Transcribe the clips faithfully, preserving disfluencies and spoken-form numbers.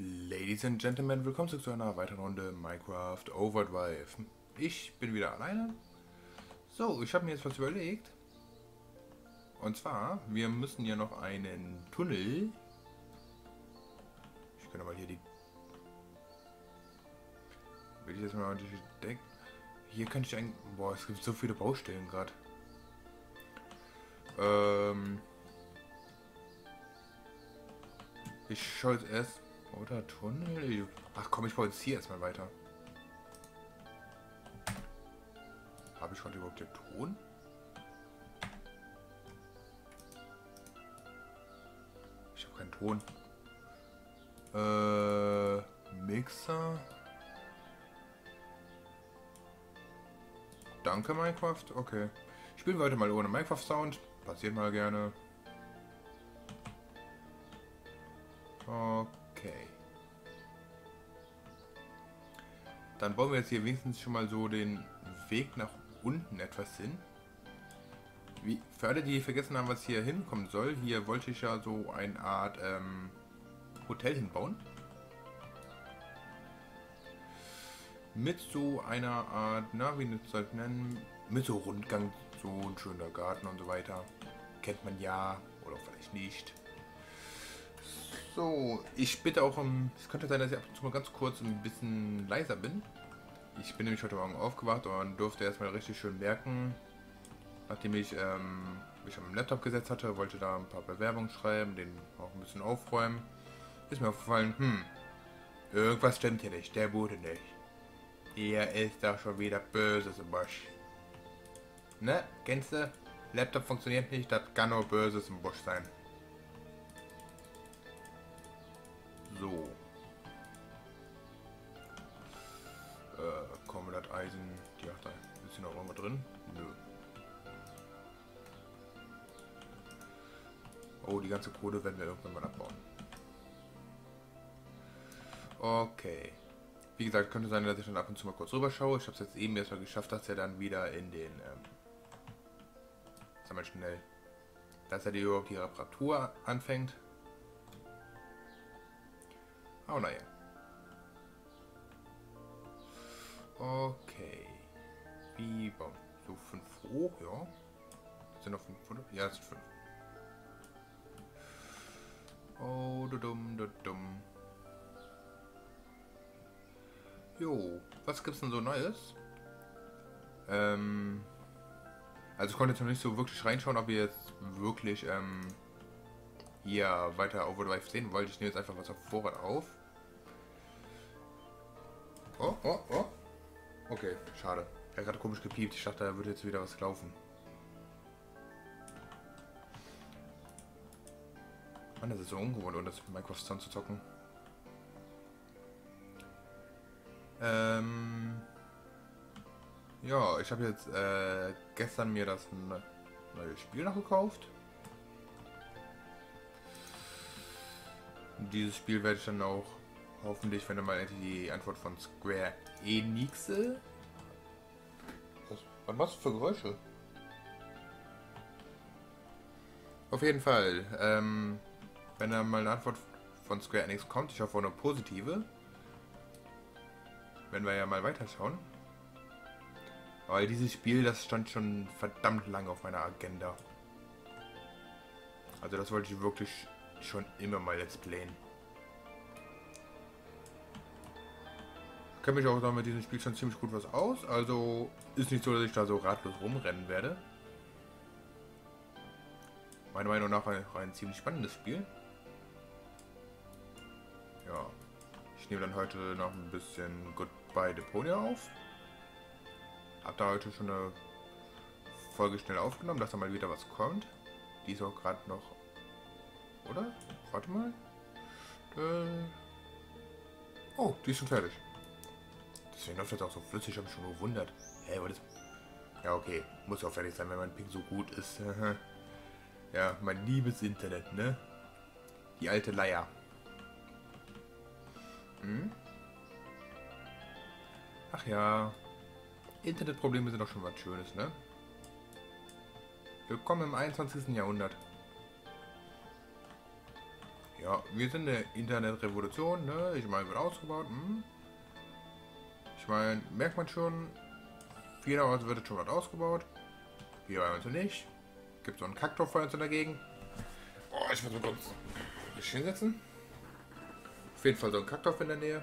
Ladies and Gentlemen, willkommen zu einer weiteren Runde Minecraft Overdrive. Ich bin wieder alleine. So, ich habe mir jetzt was überlegt. Und zwar, wir müssen ja noch einen Tunnel. Ich kann aber hier die... Will ich jetzt mal die Deck... Hier kann ich eigentlich... Boah, es gibt so viele Baustellen gerade. Ähm... Ich schaue jetzt erst... Oder Tunnel? Ach komm, ich baue jetzt hier erstmal weiter. Habe ich schon überhaupt den Ton? Ich habe keinen Ton. Äh, Mixer. Danke, Minecraft. Okay. Spielen wir heute mal ohne Minecraft-Sound. Passiert mal gerne. Okay. Dann bauen wir jetzt hier wenigstens schon mal so den Weg nach unten etwas hin. Wie, für alle, die vergessen haben, was hier hinkommen soll, hier wollte ich ja so eine Art ähm, Hotel hinbauen. Mit so einer Art, na, wie soll ich nennen, mit so Rundgang, so ein schöner Garten und so weiter. Kennt man ja, oder vielleicht nicht. So, ich bitte auch um... Es könnte sein, dass ich ab und zu mal ganz kurz ein bisschen leiser bin. Ich bin nämlich heute Morgen aufgewacht und durfte erstmal richtig schön merken, nachdem ich ähm, mich am Laptop gesetzt hatte, wollte da ein paar Bewerbungen schreiben, den auch ein bisschen aufräumen. Ist mir aufgefallen, hm, irgendwas stimmt hier nicht, der Bude nicht. Hier ist da schon wieder Böses im Busch. Ne, kennst du? Laptop funktioniert nicht, das kann nur Böses im Busch sein. So. Äh, kommen wir das Eisen. Die hat da ein bisschen noch irgendwo drin? Nö. Oh, die ganze Kohle werden wir irgendwann mal abbauen. Okay. Wie gesagt, könnte sein, dass ich dann ab und zu mal kurz rüber schaue. Ich habe es jetzt eben erstmal geschafft, dass er dann wieder in den... Ähm, sag mal schnell. Dass er die überhaupt die Reparatur anfängt. Oh, naja. Okay. Wie bauen? So fünf hoch, ja. Sind noch fünf, oder? Ja, es sind fünf. Oh, du dumm, du dumm. Jo, was gibt's denn so Neues? Ähm. Also ich konnte jetzt noch nicht so wirklich reinschauen, ob ihr jetzt wirklich, ähm. hier weiter Overdrive sehen wollte. Ich nehme jetzt einfach was auf Vorrat auf. Oh, oh, oh. Okay, schade. Er hat gerade komisch gepiept. Ich dachte, da würde jetzt wieder was laufen. Mann, das ist so ungewohnt, um das mit Minecraft Sound zu zocken. Ähm. Ja, ich habe jetzt äh, gestern mir das neue Spiel noch gekauft. Dieses Spiel werde ich dann auch hoffentlich, wenn er mal endlich die Antwort von Square Enix. Was, was machst du für Geräusche? Auf jeden Fall, ähm, wenn da mal eine Antwort von Square Enix kommt, ich hoffe auch eine positive, wenn wir ja mal weiterschauen. Weil dieses Spiel, das stand schon verdammt lange auf meiner Agenda. Also das wollte ich wirklich schon immer mal let's playen. Ich kenne mich auch da mit diesem Spiel schon ziemlich gut was aus, also ist nicht so, dass ich da so ratlos rumrennen werde. Meiner Meinung nach ein, ein ziemlich spannendes Spiel. Ja, ich nehme dann heute noch ein bisschen Goodbye Deponia auf. Hab da heute schon eine Folge schnell aufgenommen, dass da mal wieder was kommt. Die ist auch gerade noch... Oder? Warte mal. Äh oh, die ist schon fertig. Deswegen läuft das auch so flüssig, habe ich schon gewundert. Hä, was ist... Ja, okay. Muss auch fertig sein, wenn mein Ping so gut ist. Ja, mein liebes Internet, ne? Die alte Leier. Hm? Ach ja. Internetprobleme sind doch schon was Schönes, ne? Willkommen im einundzwanzigsten Jahrhundert. Ja, wir sind eine Internetrevolution, ne? Ich meine, wird ausgebaut. Hm? Ich meine, merkt man schon, vielerorts wird schon was ausgebaut. Hier bei uns nicht. Gibt so einen Kaktor bei uns in der Gegend. Oh, ich muss mal kurz mich hinsetzen. Auf jeden Fall so ein Kaktor in der Nähe.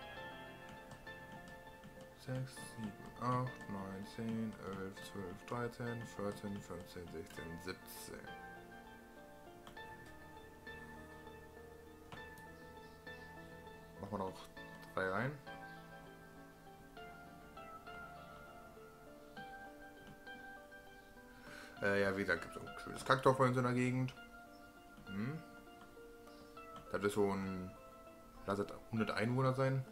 sechs, sieben, acht, neun, zehn, elf, zwölf, dreizehn, vierzehn, fünfzehn, sechzehn, siebzehn. Machen wir noch drei rein. Äh, ja, wie gesagt, gibt es ein schönes Kaktor bei uns in der Gegend. Hm. Das wird so ein, lass es hundert Einwohner sein.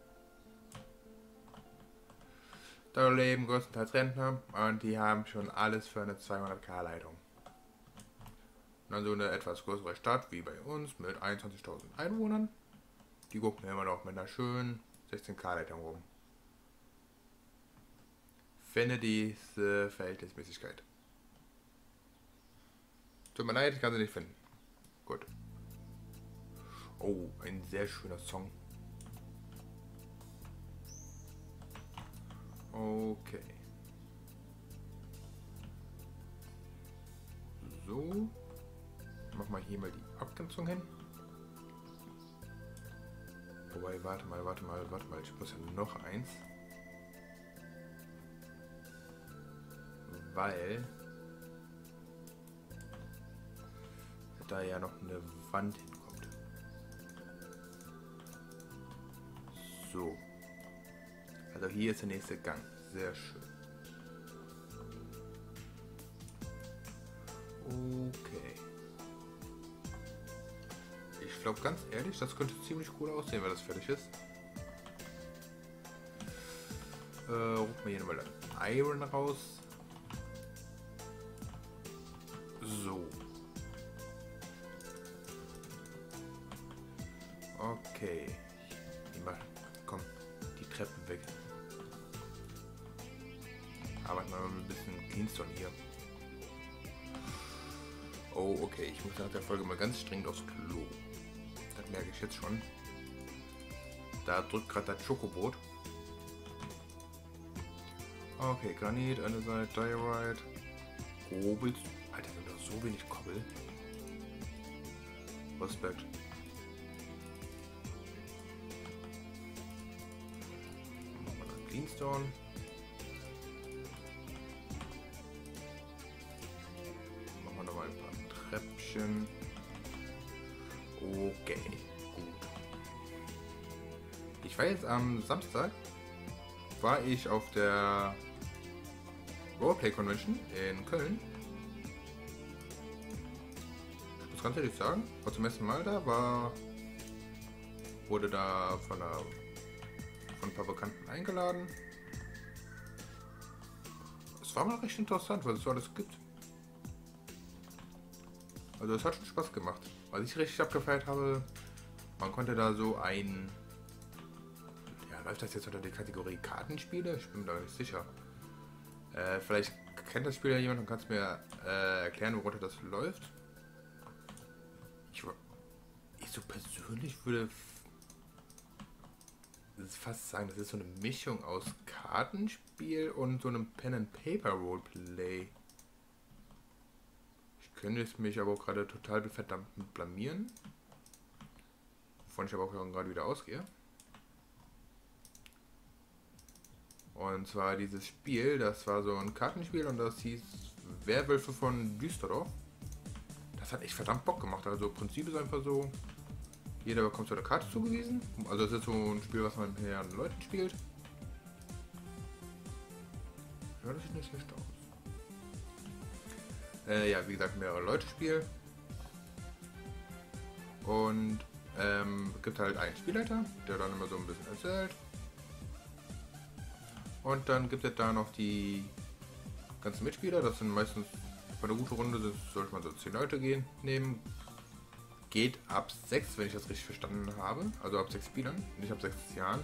Da leben größtenteils Rentner und die haben schon alles für eine zweihunderttausend Leitung. Und dann so eine etwas größere Stadt wie bei uns mit einundzwanzigtausend Einwohnern. Die gucken immer noch mit einer schönen sechzehntausend Leitung rum. Finde diese Verhältnismäßigkeit. Tut mir leid, ich kann sie nicht finden. Gut. Oh, ein sehr schöner Song. Okay. So. Mach mal hier mal die Abgrenzung hin. Wobei, warte mal, warte mal, warte mal. Ich muss ja noch eins. Weil da ja noch eine Wand hinkommt. So. Also hier ist der nächste Gang. Sehr schön. Okay. Ich glaube ganz ehrlich, das könnte ziemlich cool aussehen, wenn das fertig ist. Äh, rufen wir hier mal ein Iron raus. So. Okay. Ich mach, komm, die Treppen weg. Arbeiten wir mal ein bisschen Cleanstone hier. Oh, okay. Ich muss nach der Folge mal ganz streng aufs Klo. Das merke ich jetzt schon. Da drückt gerade das Schokobrot. Okay, Granit, eine Seite, Diorite. Kobel. Alter, sind doch so wenig Kobbel. Respekt. Machen wir dann Cleanstone. Machen wir nochmal ein paar Treppchen. Okay, gut. Ich war jetzt am Samstag, war ich auf der Roleplay Convention in Köln. Ich muss ganz ehrlich sagen, war zum ersten Mal da, war, wurde da von, einer, von ein paar Bekannten eingeladen. Es war mal recht interessant, was es so alles gibt. Also es hat schon Spaß gemacht. Was ich richtig abgefeiert habe, man konnte da so ein... Ja, läuft das jetzt unter die Kategorie Kartenspiele? Ich bin mir da nicht sicher. Äh, vielleicht kennt das Spiel ja jemand und kann es mir äh, erklären, worunter das läuft. Ich, ich so persönlich würde fast sagen, das ist so eine Mischung aus Kartenspiel und so einem Pen-and-Paper-Roleplay. Ich könnte es mich aber auch gerade total verdammt blamieren. Wovon ich aber auch gerade wieder ausgehe. Und zwar dieses Spiel, das war so ein Kartenspiel und das hieß Werwölfe von Düsseldorf. Das hat echt verdammt Bock gemacht. Also im Prinzip ist einfach so, jeder bekommt so eine Karte zugewiesen. Also es ist so ein Spiel, was man mit mehreren Leuten spielt. Ja, das sieht nicht schlecht aus. Äh, ja, wie gesagt, mehrere Leute spielen. Und ähm, gibt halt einen Spielleiter, der dann immer so ein bisschen erzählt. Und dann gibt es da noch die ganzen Mitspieler. Das sind meistens bei einer guten Runde, das sollte man so zehn Leute gehen, nehmen. Geht ab sechs, wenn ich das richtig verstanden habe. Also ab sechs Spielern, nicht ab sechs Jahren.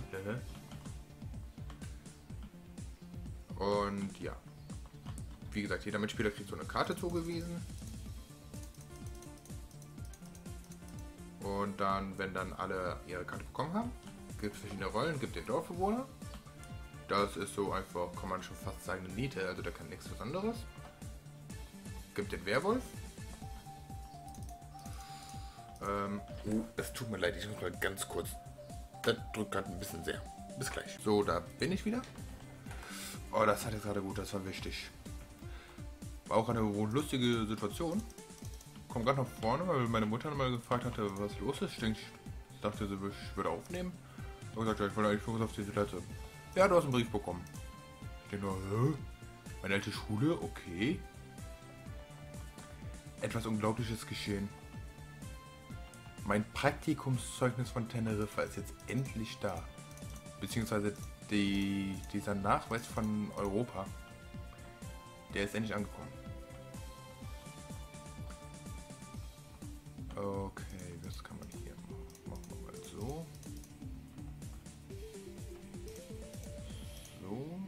Und ja. Wie gesagt, jeder Mitspieler kriegt so eine Karte zugewiesen. Und dann, wenn dann alle ihre Karte bekommen haben, gibt es verschiedene Rollen, gibt den Dorfbewohner. Das ist so einfach, kann man schon fast sagen, eine Niete, also der kann nichts Besonderes. Gibt den Werwolf. Ähm, oh, es tut mir leid, ich muss mal ganz kurz. Das drückt gerade ein bisschen sehr. Bis gleich. So, da bin ich wieder. Oh, das hatte gerade gut, das war wichtig. War auch eine lustige Situation. Komm gerade nach vorne, weil meine Mutter mal gefragt hatte, was los ist. Ich denke, ich dachte, sie würde aufnehmen. Ich habe gesagt, ja, ich wollte eigentlich Fokus auf diese Toilette. Ja, du hast einen Brief bekommen. Ich denke nur, hä? Meine alte Schule? Okay. Etwas Unglaubliches geschehen. Mein Praktikumszeugnis von Teneriffa ist jetzt endlich da. Beziehungsweise die, dieser Nachweis von Europa. Der ist endlich angekommen. Okay, was kann man hier machen? Machen wir mal so. So.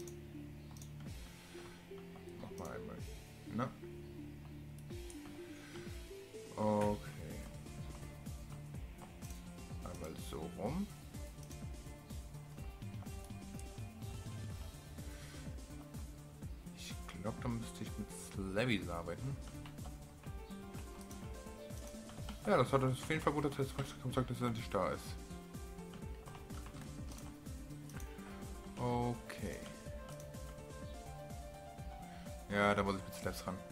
Mach mal einmal. Na. Okay. Einmal so rum. Ich glaube, da müsste ich mit Slavies arbeiten. Ja, das hat auf jeden Fall gut, dass das Praktikumszeugnis endlich da ist. Okay. Ja, da muss ich mit Slaps ran.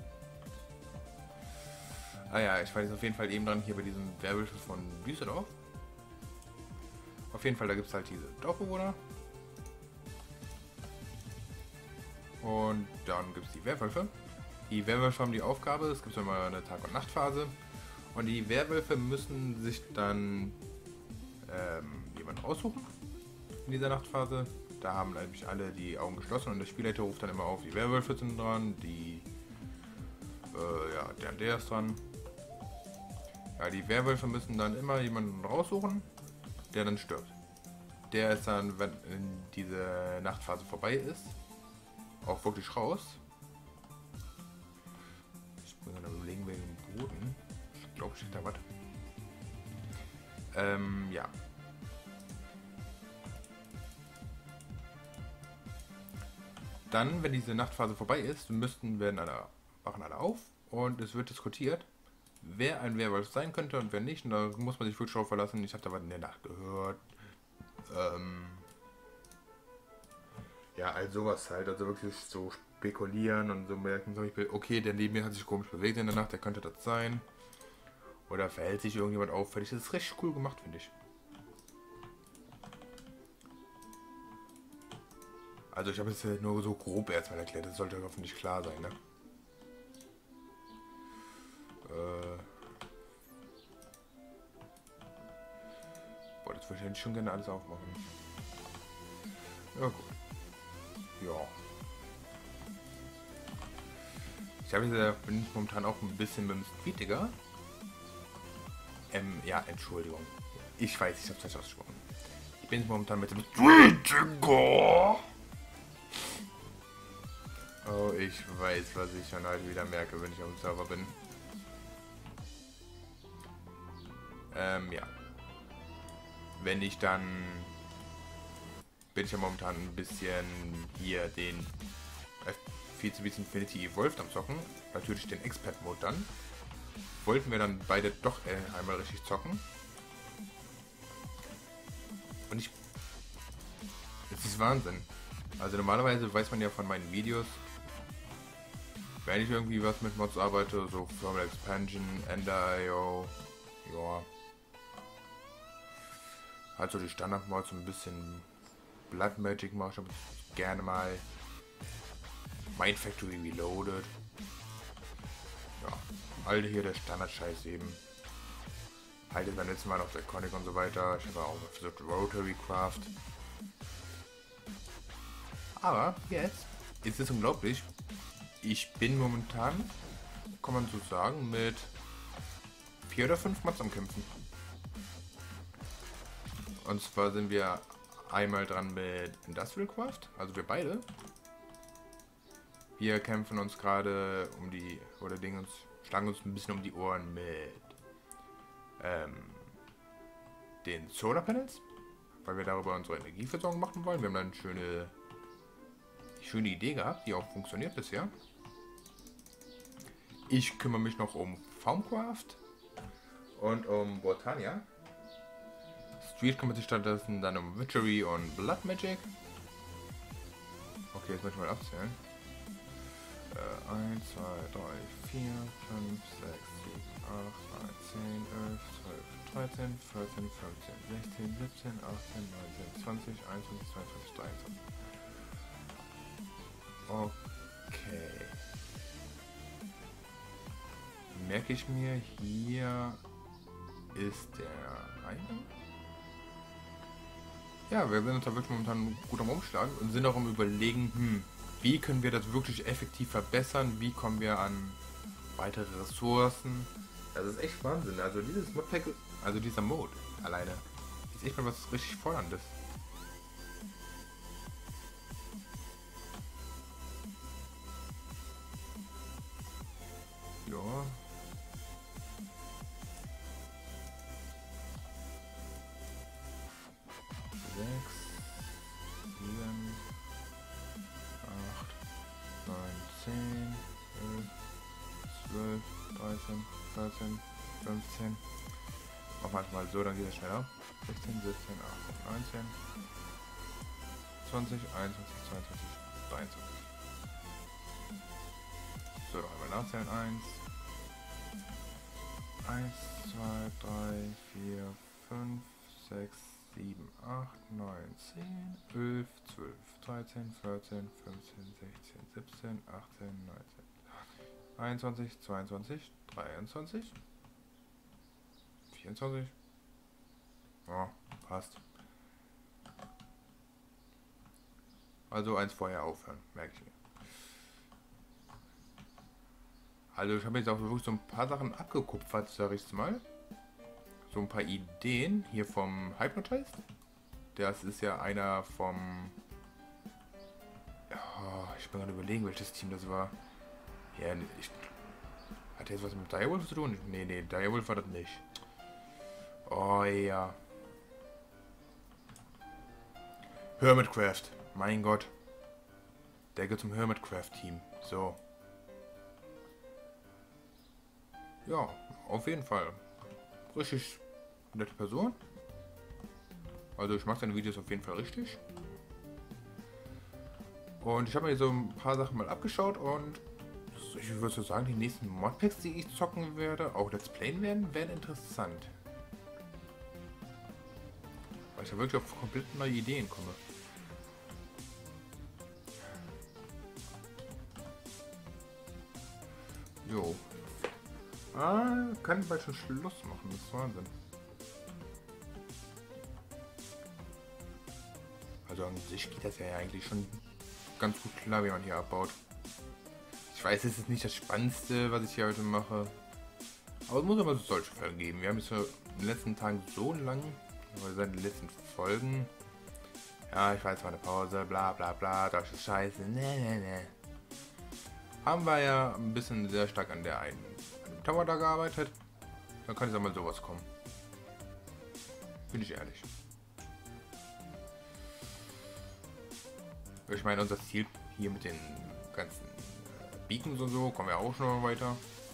Ah ja, ich war jetzt auf jeden Fall eben dran hier bei diesem Werwölfe von Düsseldorf. Auf jeden Fall, da gibt es halt diese Dorfbewohner. Und dann gibt es die Werwölfe. Die Werwölfe haben die Aufgabe, es gibt immer eine Tag- und Nachtphase. Und die Werwölfe müssen sich dann ähm, jemanden aussuchen in dieser Nachtphase. Da haben nämlich alle die Augen geschlossen und der Spielleiter ruft dann immer auf, die Werwölfe sind dran, die, äh, ja, der und der ist dran. Ja, die Werwölfe müssen dann immer jemanden raussuchen, der dann stirbt. Der ist dann, wenn diese Nachtphase vorbei ist, auch wirklich raus. Ich muss dann überlegen wegen dem Boden. Ich glaube, steht da was. Ähm, ja. Dann, wenn diese Nachtphase vorbei ist, müssten werden alle, wachen alle auf und es wird diskutiert, wer ein Werwolf sein könnte und wer nicht. Und da muss man sich wirklich drauf verlassen. Ich habe da was in der Nacht gehört. Ähm, ja, all sowas halt. Also wirklich so spekulieren und so merken, so, ich bin, okay, der neben mir hat sich komisch bewegt in der Nacht, der könnte das sein. Oder verhält sich irgendjemand auffällig. Das ist recht cool gemacht, finde ich. Also ich habe es nur so grob erstmal erklärt, das sollte hoffentlich klar sein, ne? Äh Boah, das würde ich schon gerne alles aufmachen. Ja gut. Ja. Ich habe jetzt, bin ich momentan auch ein bisschen mit dem Speediger. Ähm, ja, Entschuldigung. Ich weiß, ich habe es falsch ausgesprochen. Ich bin momentan mit dem Speediger. Oh, ich weiß, was ich dann halt wieder merke, wenn ich auf dem Server bin. Ähm, ja. Wenn ich dann... bin ich ja momentan ein bisschen hier den viel zu bisschen Infinity Evolved am Zocken. Natürlich den Expert-Mode dann. Wollten wir dann beide doch äh, einmal richtig zocken. Und ich... Es ist Wahnsinn. Also normalerweise weiß man ja von meinen Videos, wenn ich irgendwie was mit Mods arbeite, so Thermal Expansion, Ender I O, ja. Halt so die Standard-Mods, so ein bisschen Blood Magic mache ich gerne mal. Mind Factory Reloaded. Ja, all hier der Standard-Scheiß eben. Halt jetzt beim letzten Mal noch der Conic und so weiter. Ich habe auch mal versucht Rotary Craft. Aber jetzt ist es unglaublich. Ich bin momentan, kann man so sagen, mit vier oder fünf Mods am Kämpfen. Und zwar sind wir einmal dran mit Industrial Craft, also wir beide. Wir kämpfen uns gerade um die, oder Dinge uns, schlagen uns ein bisschen um die Ohren mit ähm, den Solar Panels, weil wir darüber unsere Energieversorgung machen wollen. Wir haben da eine schöne, schöne Idee gehabt, die auch funktioniert bisher. Ich kümmere mich noch um Farmcraft und um Botania. Street kümmert sich stattdessen dann um Witchery und Blood Magic. Okay, jetzt muss ich mal abzählen. Äh, eins, zwei, drei, vier, fünf, sechs, sieben, acht, neun, zehn, elf, zwölf, dreizehn, vierzehn, fünfzehn, sechzehn, siebzehn, achtzehn, neunzehn, zwanzig, einundzwanzig, zweiundzwanzig, dreiundzwanzig. Okay. Merke ich mir, hier ist der Eingang. Ja, wir sind uns da wirklich momentan gut am Umschlagen und sind auch am Überlegen, hm, wie können wir das wirklich effektiv verbessern, wie kommen wir an weitere Ressourcen. Das ist echt Wahnsinn. Also dieses Modpack, also dieser Mode alleine, ist echt mal was richtig Forderndes. Ja. sechs, sieben, acht, neun, zehn, elf, zwölf, dreizehn, vierzehn, fünfzehn. Machen wir mal so, dann geht es schneller. sechzehn, siebzehn, achtzehn, neunzehn, zwanzig, einundzwanzig, zweiundzwanzig, dreiundzwanzig. So, noch einmal nachzählen. eins, eins, zwei, drei, vier, fünf, sechs, sieben, acht, neun, zehn, elf, zwölf, dreizehn, vierzehn, fünfzehn, sechzehn, siebzehn, achtzehn, neunzehn, einundzwanzig, zweiundzwanzig, dreiundzwanzig, vierundzwanzig. Ja, passt. Also eins vorher aufhören, merke ich mir. Also ich habe jetzt auch wirklich so ein paar Sachen abgekupfert, sag ich mal. So ein paar Ideen hier vom Hypnotized. Das ist ja einer vom... Ja, ich bin gerade überlegen, welches Team das war. Ja, ich... Hat der jetzt was mit Direwolf zu tun? Nee, nee, Direwolf war das nicht. Oh ja. Hermitcraft. Mein Gott. Der gehört zum Hermitcraft Team. So. Ja, auf jeden Fall. Richtig nette Person. Also ich mache seine Videos auf jeden Fall richtig. Und ich habe mir so ein paar Sachen mal abgeschaut und ich würde so sagen, die nächsten Modpacks, die ich zocken werde, auch Let's Playen werden, werden interessant. Weil ich da wirklich auf komplett neue Ideen komme. Jo. Ah, kann bald schon Schluss machen, das ist Wahnsinn. Also an sich geht das ja eigentlich schon ganz gut klar, wie man hier abbaut. Ich weiß, es ist nicht das Spannendste, was ich hier heute mache. Aber es muss aber solche Fälle geben. Wir haben jetzt in den letzten Tagen so lang, oder seit den letzten Folgen. Ja, ich weiß, war eine Pause, bla bla bla, das ist scheiße, ne ne ne. Haben wir ja ein bisschen sehr stark an der einen an dem Tower da gearbeitet. Dann kann jetzt mal sowas kommen. Bin ich ehrlich. Ich meine, unser Ziel hier mit den ganzen Beacons und so, kommen wir auch schon mal weiter.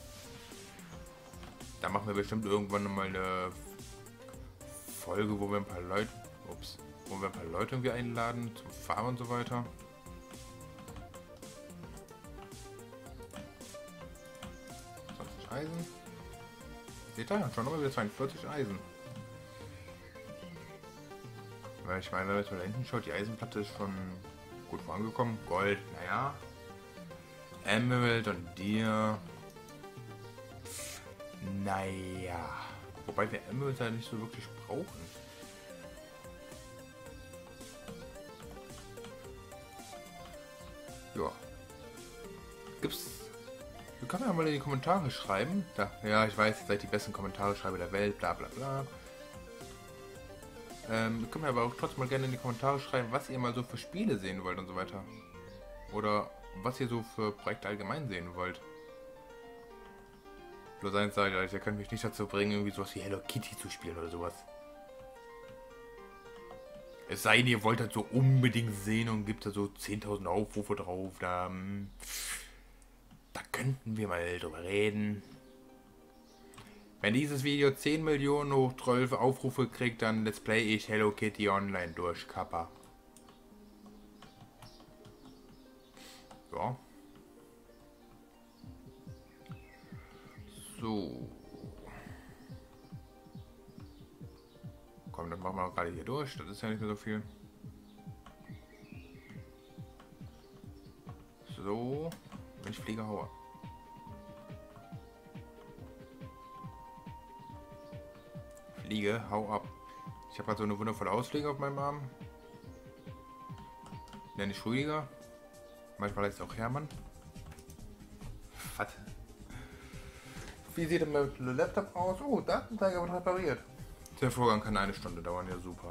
Da machen wir bestimmt irgendwann mal eine Folge, wo wir ein paar Leute, ups, wo wir ein paar Leute irgendwie einladen zum Farmen und so weiter. zwanzig Eisen. Seht ihr? Schon nochmal wieder zweiundvierzig Eisen. Weil ich meine, wenn man jetzt mal da hinten schaut, die Eisenplatte ist schon gut vorangekommen. Gold, naja. Emerald und dir. Naja. Wobei wir Emerald ja nicht so wirklich brauchen. Ja. Gibt's. Wir können ja mal in die Kommentare schreiben. Da, ja, ich weiß, ihr seid die besten Kommentare-Schreiber der Welt, bla bla bla. Ähm, ihr könnt mir aber auch trotzdem mal gerne in die Kommentare schreiben, was ihr mal so für Spiele sehen wollt und so weiter. Oder was ihr so für Projekte allgemein sehen wollt. Bloß eins sage ich euch, ihr könnt mich nicht dazu bringen, irgendwie sowas wie Hello Kitty zu spielen oder sowas. Es sei denn, ihr wollt das so unbedingt sehen und gibt da so zehntausend Aufrufe drauf. Da, hm, da könnten wir mal drüber reden. Wenn dieses Video zehn Millionen hoch zwölf Aufrufe kriegt, dann let's play ich Hello Kitty Online durch Kappa. Ja. So. Komm, dann machen wir gerade hier durch. Das ist ja nicht mehr so viel. So. Wenn ich fliege, haue. Fliege, hau ab. Ich habe gerade so eine wundervolle Ausfliege auf meinem Arm. Nenne ich Rüdiger. Manchmal heißt es auch Hermann. Was? Wie sieht denn mein Laptop aus? Oh, Datenträger wird repariert. Der Vorgang kann eine Stunde dauern, ja super.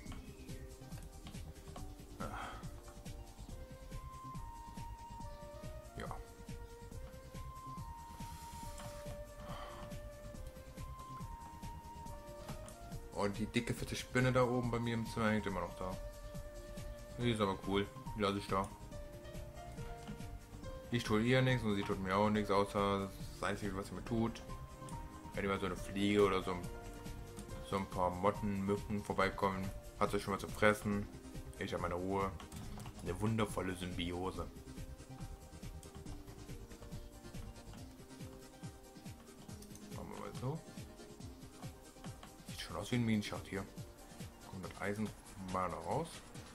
Ja. Und die dicke fette Spinne da oben bei mir im Zimmer hängt immer noch da. Die ist aber cool. Die lasse ich da. Ich tue ihr nichts und sie tut mir auch nichts, außer das Einzige, was sie mir tut. Wenn immer so eine Fliege oder so, so ein paar Motten, Mücken vorbeikommen, hat sie schon mal zu fressen. Ich habe meine Ruhe. Eine wundervolle Symbiose. Machen wir mal so. Sieht schon aus wie ein Minenschacht hier. Kommt das Eisen mal noch raus.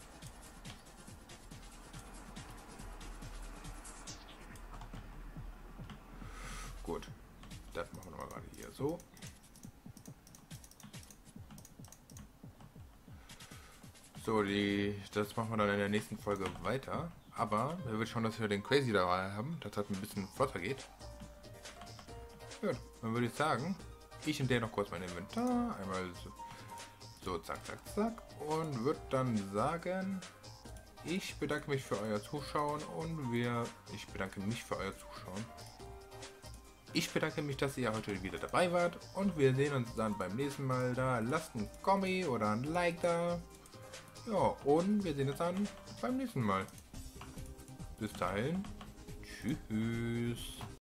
Gut, das machen wir mal gerade hier so. So, die, das machen wir dann in der nächsten Folge weiter. Aber wir wird schauen, dass wir den Crazy dabei haben, dass das ein bisschen flotter geht. Gut, dann würde ich sagen, ich entdecke noch kurz mein Inventar. Einmal so, so zack, zack, zack. Und würde dann sagen, ich bedanke mich für euer Zuschauen und wir, ich bedanke mich für euer Zuschauen. Ich bedanke mich, dass ihr heute wieder dabei wart und wir sehen uns dann beim nächsten Mal da. Lasst ein Kommi oder ein Like da. Ja, und wir sehen uns dann beim nächsten Mal. Bis dahin. Tschüss.